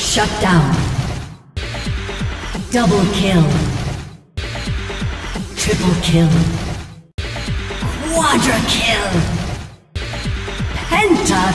Shut down. Double kill. Triple kill. Quadra kill. Penta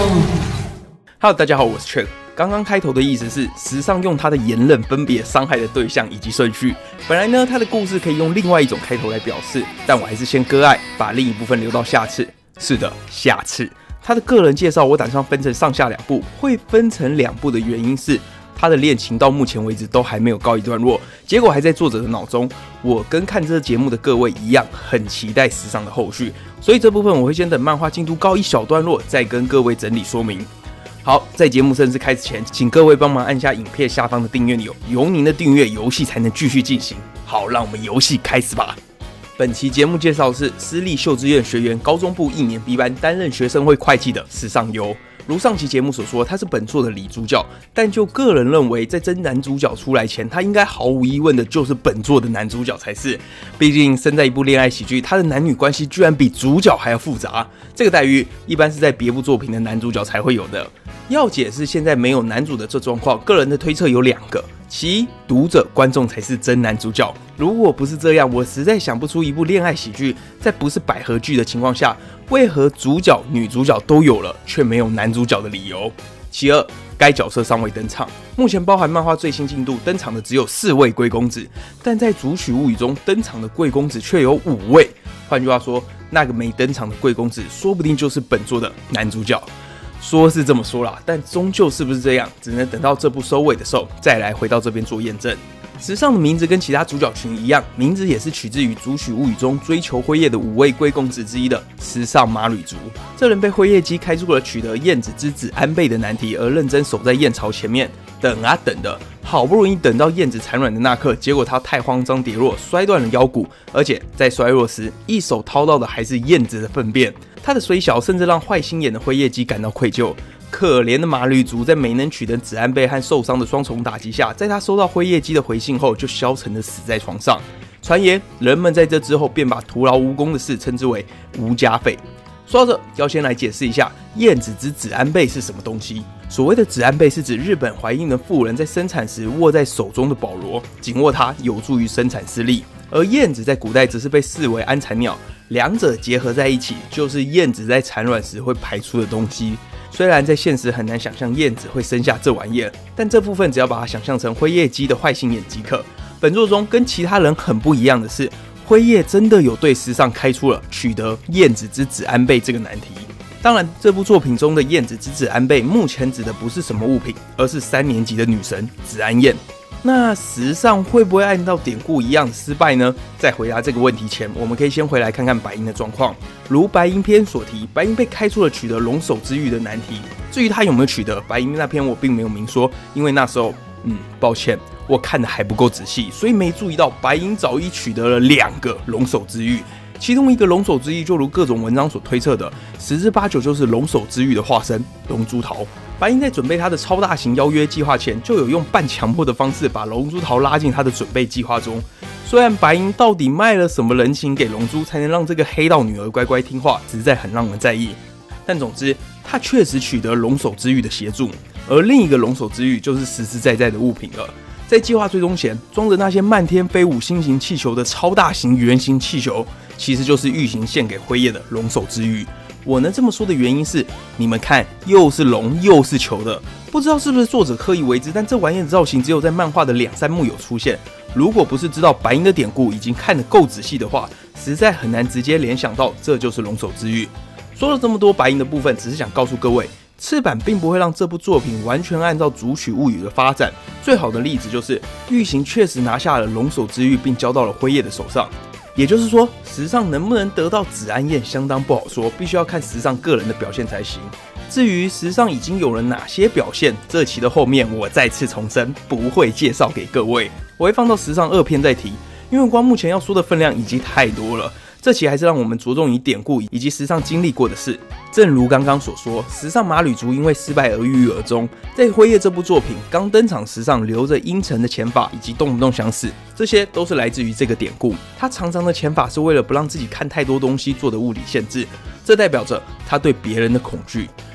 kill. Hello， 大家好，我是 Chuck。刚刚开头的意思是，时尚用他的言论分别伤害的对象以及顺序。本来呢，他的故事可以用另外一种开头来表示，但我还是先割爱，把另一部分留到下次。是的，下次。他的个人介绍我打算分成上下两部，会分成两部的原因是，他的恋情到目前为止都还没有告一段落，结果还在作者的脑中。我跟看这节目的各位一样，很期待时尚的后续，所以这部分我会先等漫画进度告一小段落，再跟各位整理说明。好，在节目正式开始前，请各位帮忙按下影片下方的订阅钮，有您的订阅，游戏才能继续进行。好，让我们游戏开始吧。本期节目介绍的是私立秀之院学员高中部1年 B 班担任学生会会计的时尚优。如上期节目所说，他是本作的女主角，但就个人认为，在真男主角出来前，他应该毫无疑问的就是本作的男主角才是。毕竟身在一部恋爱喜剧，他的男女关系居然比主角还要复杂，这个待遇一般是在别部作品的男主角才会有的。要解释现在没有男主的这状况，个人的推测有2个。其一，读者观众才是真男主角。如果不是这样，我实在想不出一部恋爱喜剧，在不是百合剧的情况下，为何主角、女主角都有了，却没有男主角的理由。其二，该角色尚未登场。目前包含漫画最新进度登场的只有4位贵公子，但在《竹取物语》中登场的贵公子却有5位。换句话说，那个没登场的贵公子，说不定就是本作的男主角。说是这么说啦，但终究是不是这样，只能等到这部收尾的时候再来回到这边做验证。时尚的名字跟其他主角群一样，名字也是取自于《竹取物语》中追求辉夜的5位贵公子之一的时尚马吕族。这人被辉夜姬开出了取得燕子之子安倍的难题，而认真守在燕巢前面，等啊等的，好不容易等到燕子产卵的那刻，结果他太慌张跌落，摔断了腰骨，而且在衰弱时，一手掏到的还是燕子的粪便。他的虽小，甚至让坏心眼的辉夜姬感到愧疚。可怜的马吕族在没能取得子安倍和受伤的双重打击下，在他收到辉夜姬的回信后，就消沉的死在床上。传言人们在这之后便把徒劳无功的事称之为无家废。说到这，要先来解释一下燕子之子安倍是什么东西。所谓的子安倍是指日本怀孕的妇人在生产时握在手中的保罗，紧握它有助于生产施力。而燕子在古代则是被视为安产鸟，两者结合在一起，就是燕子在产卵时会排出的东西。虽然在现实很难想象燕子会生下这玩意儿，但这部分只要把它想象成辉夜姬的坏心眼即可。本作中跟其他人很不一样的是，辉夜真的有对时尚开出了取得燕子之子安倍这个难题。当然，这部作品中的燕子之子安倍目前指的不是什么物品，而是3年级的女神子安燕。那时尚会不会按照典故一样失败呢？在回答这个问题前，我们可以先回来看看白银的状况。如白银篇所提，白银被开出了取得龙首之玉的难题。至于他有没有取得，白银那篇我并没有明说，因为那时候，抱歉，我看的还不够仔细，所以没注意到白银早已取得了2个龙首之玉。其中一个龙首之玉，就如各种文章所推测的，10之8九就是龙首之玉的化身龙珠桃。白银在准备他的超大型邀约计划前，就有用半强迫的方式把龙珠桃拉进他的准备计划中。虽然白银到底卖了什么人情给龙珠，才能让这个黑道女儿乖乖听话，实在很让人在意。但总之，他确实取得龙首之玉的协助，而另一个龙首之玉就是实实在在的物品了。在计划追踪前，装着那些漫天飞舞心形气球的超大型圆形气球，其实就是玉行献给辉夜的龙首之玉。我能这么说的原因是，你们看，又是龙又是球的，不知道是不是作者刻意为之，但这玩意的造型只有在漫画的2、3幕有出现。如果不是知道白银的典故，已经看得够仔细的话，实在很难直接联想到这就是龙首之玉。说了这么多白银的部分，只是想告诉各位，赤坂并不会让这部作品完全按照竹取物语的发展。最好的例子就是玉行确实拿下了龙首之玉，并交到了辉夜的手上。也就是说，时尚能不能得到子安燕相当不好说，必须要看时尚个人的表现才行。至于时尚已经有了哪些表现，这期的后面我再次重申，不会介绍给各位，我会放到时尚2篇再提，因为光目前要说的分量已经太多了。这期还是让我们着重于典故以及时尚经历过的事。正如刚刚所说，时尚马吕族因为失败而郁郁而终。在辉夜这部作品刚登场时尚留着阴沉的前发以及动不动想死，这些都是来自于这个典故。他长长的前发是为了不让自己看太多东西做的物理限制，这代表着他对别人的恐惧。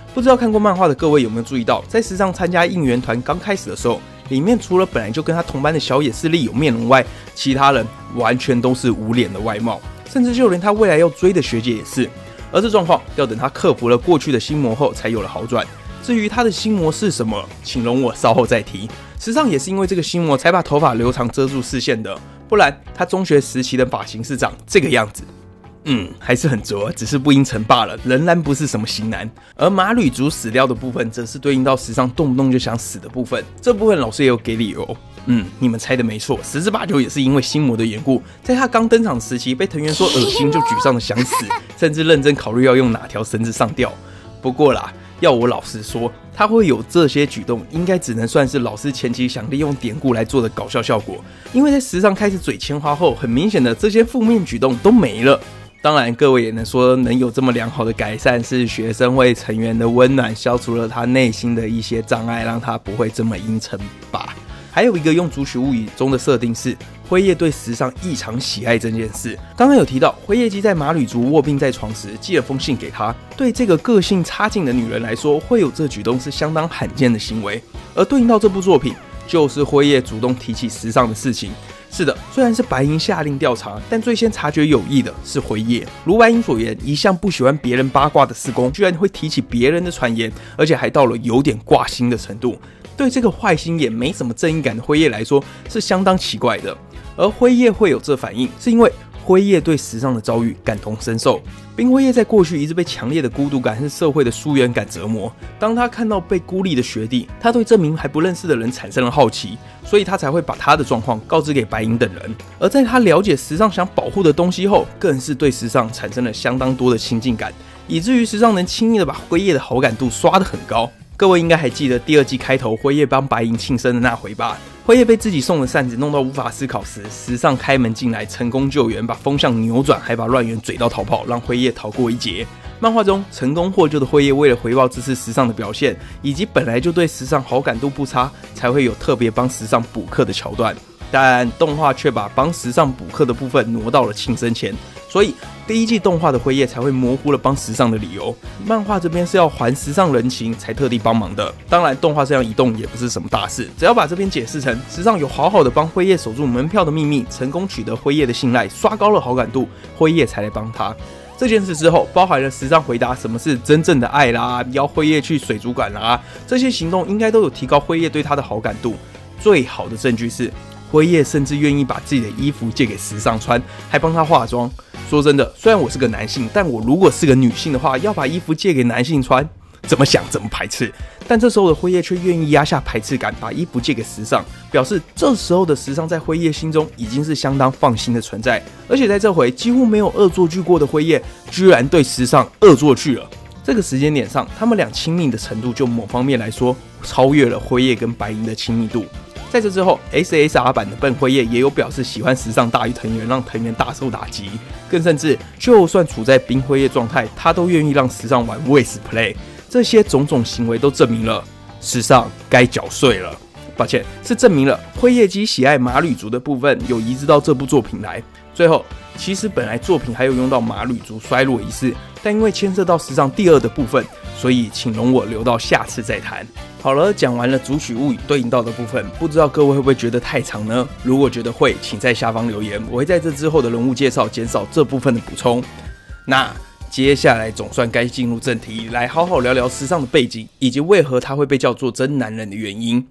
不知道看过漫画的各位有没有注意到，在时尚参加应援团刚开始的时候，里面除了本来就跟他同班的小野势力有面容外，其他人完全都是无脸的外貌，甚至就连他未来要追的学姐也是。而这状况要等他克服了过去的心魔后才有了好转。至于他的心魔是什么，请容我稍后再提。时尚也是因为这个心魔才把头发留长遮住视线的，不然他中学时期的发型是长这个样子。还是很拙，只是不应成罢了，仍然不是什么型男。而马吕族死掉的部分，则是对应到时尚动不动就想死的部分。这部分老师也有给理由。你们猜的没错，十之八九也是因为心魔的缘故。在他刚登场时期，被藤原说恶心，就沮丧的想死，甚至认真考虑要用哪条绳子上吊。不过啦，要我老实说，他会有这些举动，应该只能算是老师前期想利用典故来做的搞笑效果。因为在时尚开始嘴签花后，很明显的这些负面举动都没了。当然，各位也能说能有这么良好的改善，是学生会成员的温暖消除了他内心的一些障碍，让他不会这么阴沉吧。还有一个用《竹取物语》中的设定是，辉夜对时尚异常喜爱这件事。刚刚有提到，辉夜姬在马吕族卧病在床时寄了封信给他，对这个个性差劲的女人来说，会有这举动是相当罕见的行为。而对应到这部作品，就是辉夜主动提起时尚的事情。是的，虽然是白银下令调查，但最先察觉有异的是辉夜。如白银所言，一向不喜欢别人八卦的四公，居然会提起别人的传言，而且还到了有点挂心的程度。对这个坏心眼没什么正义感的辉夜来说，是相当奇怪的。而辉夜会有这反应，是因为辉夜对时尚的遭遇感同身受。冰辉夜在过去一直被强烈的孤独感和社会的疏远感折磨。当他看到被孤立的学弟，他对这名还不认识的人产生了好奇，所以他才会把他的状况告知给白银等人。而在他了解时尚想保护的东西后，更是对时尚产生了相当多的亲近感，以至于时尚能轻易的把辉夜的好感度刷得很高。各位应该还记得第二季开头辉夜帮白银庆生的那回吧？辉夜被自己送的扇子弄到无法思考时，时尚开门进来，成功救援，把风向扭转，还把乱源嘴到逃跑，让辉夜逃过一劫。漫画中成功获救的辉夜，为了回报这次时尚的表现，以及本来就对时尚好感度不差，才会有特别帮时尚补课的桥段。但动画却把帮时尚补课的部分挪到了庆生前，所以第一季动画的辉夜才会模糊了帮时尚的理由。漫画这边是要还时尚人情才特地帮忙的。当然，动画这样移动也不是什么大事，只要把这边解释成时尚有好好的帮辉夜守住门票的秘密，成功取得辉夜的信赖，刷高了好感度，辉夜才来帮他。这件事之后，包含了时尚回答什么是真正的爱啦，邀辉夜去水族馆啦，这些行动应该都有提高辉夜对他的好感度。最好的证据是，辉夜甚至愿意把自己的衣服借给时尚穿，还帮他化妆。说真的，虽然我是个男性，但我如果是个女性的话，要把衣服借给男性穿，怎么想怎么排斥。但这时候的辉夜却愿意压下排斥感，把衣服借给时尚，表示这时候的时尚在辉夜心中已经是相当放心的存在。而且在这回几乎没有恶作剧过的辉夜，居然对时尚恶作剧了。这个时间点上，他们俩亲密的程度，就某方面来说，超越了辉夜跟白银的亲密度。在这之后 ，SSR 版的笨辉夜也有表示喜欢时尚大于藤原，让藤原大受打击。更甚至，就算处在冰辉夜状态，他都愿意让时尚玩 Waste Play。这些种种行为都证明了时尚该缴税了。抱歉，是证明了辉夜姬喜爱马吕族的部分有移植到这部作品来。最后，其实本来作品还有用到马吕族衰落一事，但因为牵涉到时尚第二的部分，所以请容我留到下次再谈。好了，讲完了《竹取物语》对应到的部分，不知道各位会不会觉得太长呢？如果觉得会，请在下方留言，我会在这之后的人物介绍减少这部分的补充。那接下来总算该进入正题，来好好聊聊时尚的背景，以及为何他会被叫做真男人的原因。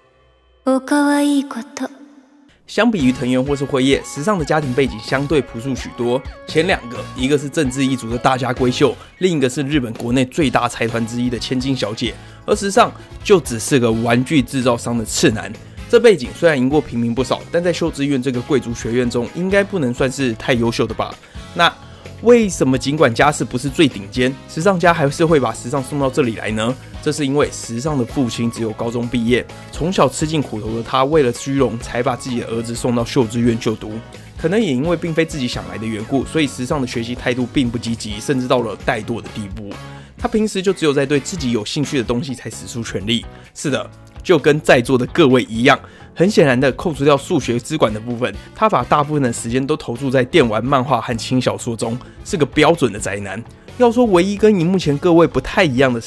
相比于藤原或是辉夜，时尚的家庭背景相对朴素许多。前两个，一个是政治一族的大家闺秀，另一个是日本国内最大财团之一的千金小姐，而时尚就只是个玩具制造商的次男。这背景虽然赢过平民不少，但在秀之院这个贵族学院中，应该不能算是太优秀的吧？那为什么尽管家世不是最顶尖，时尚家还是会把时尚送到这里来呢？这是因为时尚的父亲只有高中毕业，从小吃尽苦头的他，为了虚荣才把自己的儿子送到秀之院就读。可能也因为并非自己想来的缘故，所以时尚的学习态度并不积极，甚至到了怠惰的地步。他平时就只有在对自己有兴趣的东西才使出全力。是的，就跟在座的各位一样。很显然的，扣除掉数学资管的部分，他把大部分的时间都投注在电玩、漫画和轻小说中，是个标准的宅男。要说唯一跟荧幕前各位不太一样的是，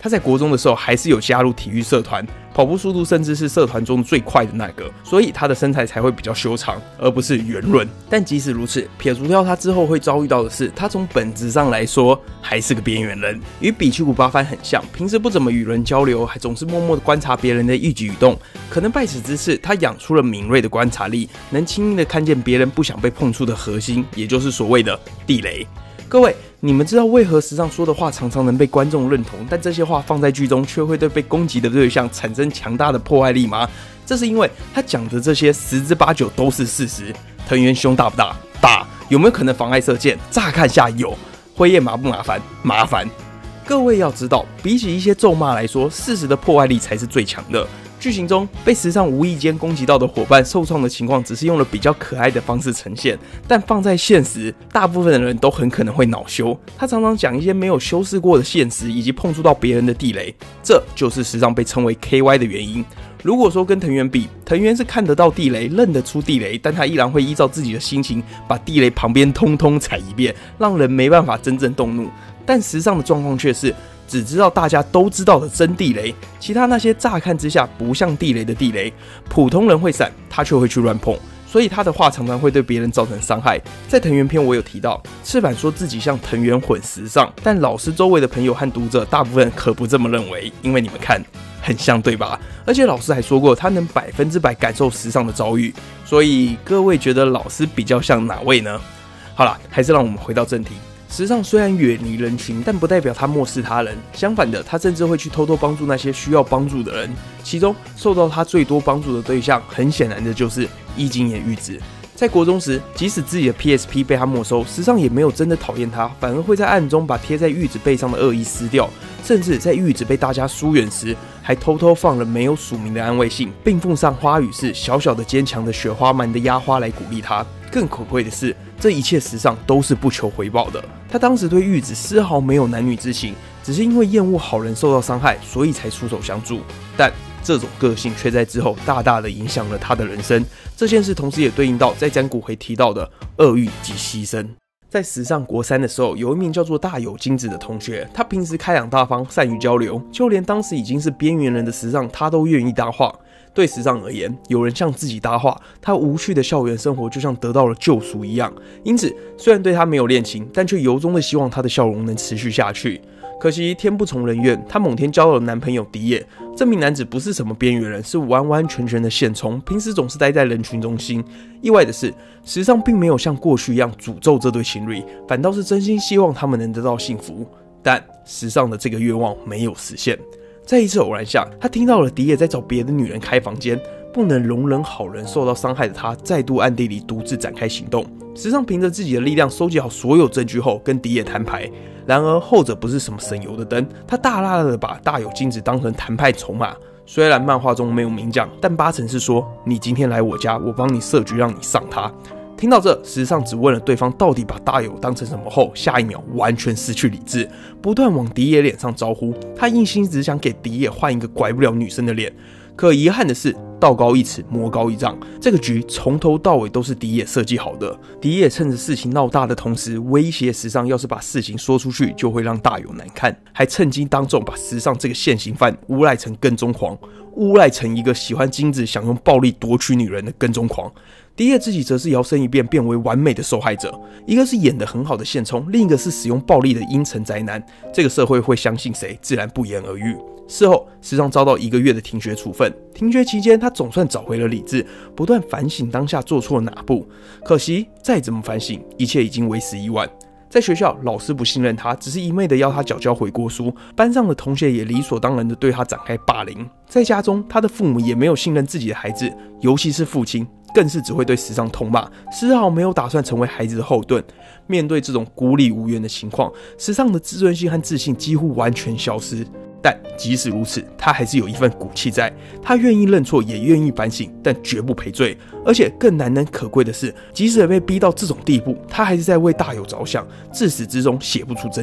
他在国中的时候还是有加入体育社团，跑步速度甚至是社团中最快的那个，所以他的身材才会比较修长，而不是圆润。但即使如此，撇除掉他之后会遭遇到的是，他从本质上来说还是个边缘人，与比奇谷八番很像，平时不怎么与人交流，还总是默默的观察别人的一举一动。可能拜此之赐，他养出了敏锐的观察力，能轻易的看见别人不想被碰触的核心，也就是所谓的地雷。各位，你们知道为何时尚说的话常常能被观众认同，但这些话放在剧中却会对被攻击的对象产生强大的破坏力吗？这是因为他讲的这些10之8九都是事实。藤原胸大不大？大。有没有可能妨碍射箭？乍看下有。辉夜麻不麻烦？麻烦。各位要知道，比起一些咒骂来说，事实的破坏力才是最强的。剧情中被时尚无意间攻击到的伙伴受创的情况，只是用了比较可爱的方式呈现，但放在现实，大部分的人都很可能会恼羞。他常常讲一些没有修饰过的现实，以及碰触到别人的地雷，这就是时尚被称为 KY 的原因。如果说跟藤原比，藤原是看得到地雷，认得出地雷，但他依然会依照自己的心情，把地雷旁边通通踩一遍，让人没办法真正动怒。但时尚的状况却是，只知道大家都知道的真地雷，其他那些乍看之下不像地雷的地雷，普通人会闪，他却会去乱碰，所以他的话常常会对别人造成伤害。在藤原篇我有提到，赤坂说自己像藤原混时尚，但老师周围的朋友和读者大部分可不这么认为，因为你们看，很像对吧？而且老师还说过，他能100%感受时尚的遭遇，所以各位觉得老师比较像哪位呢？好啦，还是让我们回到正题。时尚虽然远离人群，但不代表他漠视他人。相反的，他甚至会去偷偷帮助那些需要帮助的人。其中受到他最多帮助的对象，很显然的就是伊井野裕子。在国中时，即使自己的 PSP 被他没收，时尚也没有真的讨厌他，反而会在暗中把贴在裕子背上的恶意撕掉。甚至在裕子被大家疏远时，还偷偷放了没有署名的安慰信，并附上花语是小小的坚强的雪花蛮的压花来鼓励他。更可贵的是，这一切时尚都是不求回报的。他当时对裕子丝毫没有男女之情，只是因为厌恶好人受到伤害，所以才出手相助。但这种个性却在之后大大的影响了他的人生。这件事同时也对应到在占谷回提到的恶欲及牺牲。在时尚国3的时候，有一名叫做大友金子的同学，他平时开朗大方，善于交流，就连当时已经是边缘人的时尚，他都愿意搭话。对时尚而言，有人向自己搭话，他无趣的校园生活就像得到了救赎一样。因此，虽然对他没有恋情，但却由衷的希望他的笑容能持续下去。可惜天不从人愿，她某天交到了男朋友迪野。这名男子不是什么边缘人，是完完全全的现充，平时总是待在人群中心。意外的是，时尚并没有像过去一样诅咒这对情侣，反倒是真心希望他们能得到幸福。但时尚的这个愿望没有实现。在一次偶然下，他听到了迪野在找别的女人开房间，不能容忍好人受到伤害的他，再度暗地里独自展开行动。时尚凭着自己的力量收集好所有证据后，跟迪野摊牌。然而后者不是什么省油的灯，他大大的把大友金子当成谈判筹码。虽然漫画中没有明讲，但8成是说你今天来我家，我帮你设局让你上他。听到这，时尚只问了对方到底把大友当成什么后，下一秒完全失去理智，不断往迪野脸上招呼。他一心只想给迪野换一个拐不了女生的脸。可遗憾的是，道高一尺，魔高一丈，这个局从头到尾都是迪野设计好的。迪野趁着事情闹大的同时，威胁时尚，要是把事情说出去，就会让大友难看，还趁机当众把时尚这个现行犯诬赖成跟踪狂，诬赖成一个喜欢金子、想用暴力夺取女人的跟踪狂。迪野自己则是摇身一变，变为完美的受害者，一个是演得很好的现充，另一个是使用暴力的阴沉宅男。这个社会会相信谁，自然不言而喻。事后，时尚遭到1个月的停学处分。停学期间，他总算找回了理智，不断反省当下做错了哪步。可惜，再怎么反省，一切已经为时已晚。在学校，老师不信任他，只是一昧的要他缴交悔过书。班上的同学也理所当然的对他展开霸凌。在家中，他的父母也没有信任自己的孩子，尤其是父亲，更是只会对时尚痛骂，丝毫没有打算成为孩子的后盾。面对这种孤立无援的情况，时尚的自尊心和自信几乎完全消失。但即使如此，他还是有一份骨气在，他愿意认错，也愿意反省，但绝不赔罪。而且更难能可贵的是，即使被逼到这种地步，他还是在为大友着想，自始至终写不出真相。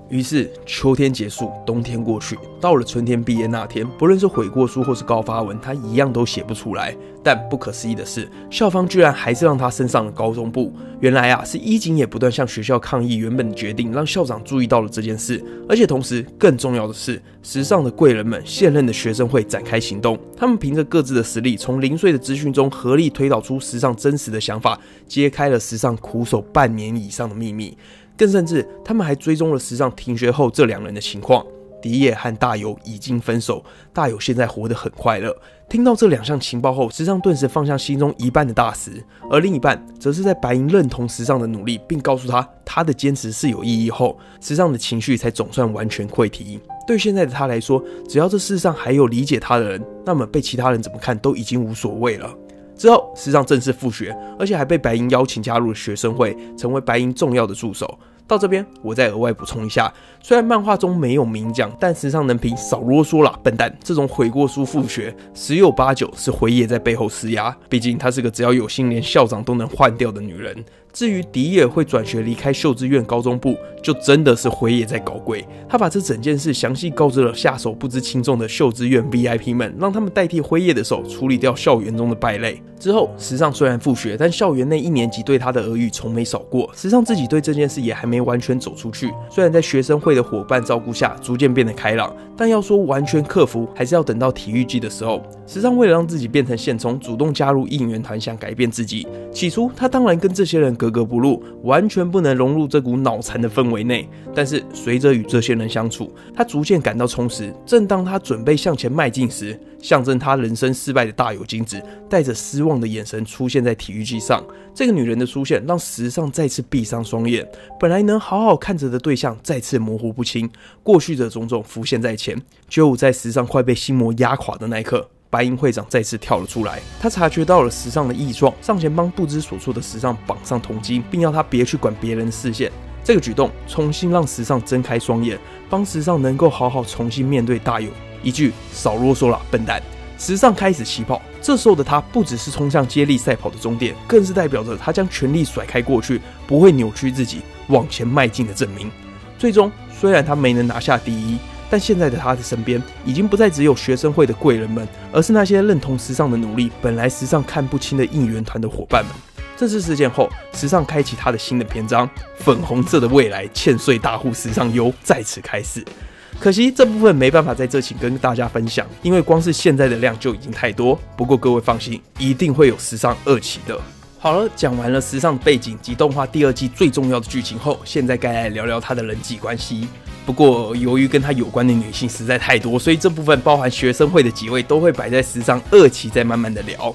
于是秋天结束，冬天过去，到了春天毕业那天，不论是悔过书或是告发文，他一样都写不出来。但不可思议的是，校方居然还是让他升上了高中部。原来啊，是伊井也不断向学校抗议原本的决定，让校长注意到了这件事。而且同时，更重要的是，时尚的贵人们现任的学生会展开行动，他们凭着各自的实力，从零碎的资讯中合力推导出时尚真实的想法，揭开了时尚苦守半年以上的秘密。更甚至，他们还追踪了时尚停学后这两人的情况。迪野和大友已经分手，大友现在活得很快乐。听到这两项情报后，时尚顿时放下心中一半的大石，而另一半则是在白银认同时尚的努力，并告诉他的坚持是有意义后，时尚的情绪才总算完全溃堤。对现在的他来说，只要这世上还有理解他的人，那么被其他人怎么看都已经无所谓了。之后，时尚正式复学，而且还被白银邀请加入了学生会，成为白银重要的助手。到这边，我再额外补充一下，虽然漫画中没有明讲，但时尚能评少啰嗦啦，笨蛋！这种悔过书复学，十有八九是辉夜在背后施压。毕竟她是个只要有心连校长都能换掉的女人。至于迪野会转学离开秀之院高中部，就真的是辉夜在搞鬼。他把这整件事详细告知了下手不知轻重的秀之院 VIP 们，让他们代替辉夜的手处理掉校园中的败类。之后，时尚虽然复学，但校园内1年级对他的耳语从没少过。时尚自己对这件事也还没完全走出去，虽然在学生会的伙伴照顾下逐渐变得开朗，但要说完全克服，还是要等到体育季的时候。时尚为了让自己变成现充，主动加入应援团，想改变自己。起初，他当然跟这些人格格不入，完全不能融入这股脑残的氛围内。但是随着与这些人相处，他逐渐感到充实。正当他准备向前迈进时，象征他人生失败的大友金子带着失望的眼神出现在体育季上。这个女人的出现让时尚再次闭上双眼，本来能好好看着的对象再次模糊不清，过去的种种浮现在前。就在时尚快被心魔压垮的那一刻，白银会长再次跳了出来，他察觉到了时尚的异状，上前帮不知所措的时尚绑上头巾，并要他别去管别人的视线。这个举动重新让时尚睁开双眼，帮时尚能够好好重新面对大友。一句少啰嗦啦，笨蛋！时尚开始起跑，这时候的他不只是冲向接力赛跑的终点，更是代表着他将全力甩开过去，不会扭曲自己，往前迈进的证明。最终，虽然他没能拿下第一，但现在的他的身边已经不再只有学生会的贵人们，而是那些认同时尚的努力，本来时尚看不清的应援团的伙伴们。这次事件后，时尚开启他的新的篇章，粉红色的未来，欠税大户时尚优在此开始。可惜这部分没办法在这期跟大家分享，因为光是现在的量就已经太多。不过各位放心，一定会有时尚2期的。好了，讲完了时尚的背景及动画第2季最重要的剧情后，现在该来聊聊他的人际关系。不过由于跟他有关的女性实在太多，所以这部分包含学生会的几位都会摆在时尚2期再慢慢的聊。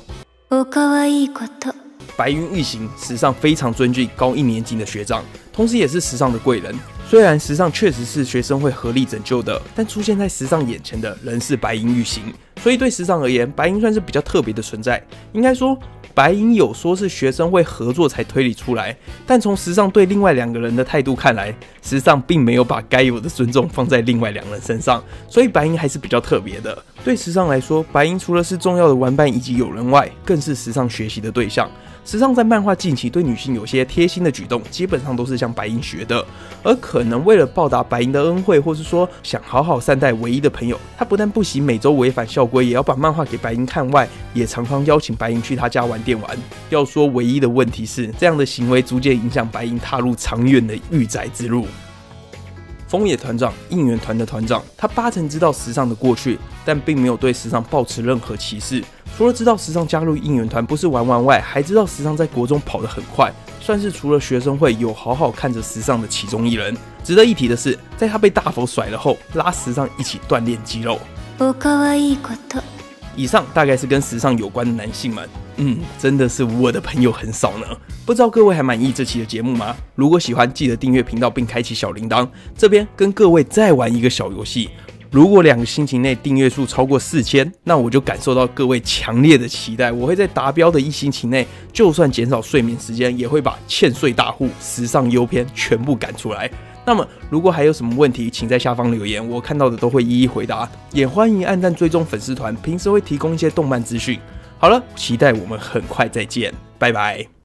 白云玉行，时尚非常尊敬高1年级的学长，同时也是时尚的贵人。虽然时尚确实是学生会合力拯救的，但出现在时尚眼前的仍是白银玉行，所以对时尚而言，白银算是比较特别的存在。应该说，白银有说是学生会合作才推理出来，但从时尚对另外2个人的态度看来，时尚并没有把该有的尊重放在另外2人身上，所以白银还是比较特别的。对时尚来说，白银除了是重要的玩伴以及友人外，更是时尚学习的对象。时尚在漫画近期对女性有些贴心的举动，基本上都是向白银学的。而可能为了报答白银的恩惠，或是说想好好善待唯一的朋友，他不但不惜每周违反校规，也要把漫画给白银看外，也常常邀请白银去他家玩电玩。要说唯一的问题是，这样的行为逐渐影响白银踏入长远的御宅之路。风野团长，应援团的团长，他80%知道时尚的过去，但并没有对时尚抱持任何歧视。除了知道时尚加入应援团不是玩玩外，还知道时尚在国中跑得很快，算是除了学生会有好好看着时尚的其中一人。值得一提的是，在他被大佛甩了后，拉时尚一起锻炼肌肉。以上大概是跟时尚有关的男性们，真的是我的朋友很少呢。不知道各位还满意这期的节目吗？如果喜欢，记得订阅频道并开启小铃铛。这边跟各位再玩一个小游戏，如果2个星期内订阅数超过4000，那我就感受到各位强烈的期待，我会在达标的1星期内，就算减少睡眠时间，也会把欠税大户、时尚优篇全部赶出来。那么如果还有什么问题，请在下方留言，我看到的都会一一回答。也欢迎按赞追踪粉丝团，平时会提供一些动漫资讯。好了，期待我们很快再见，拜拜。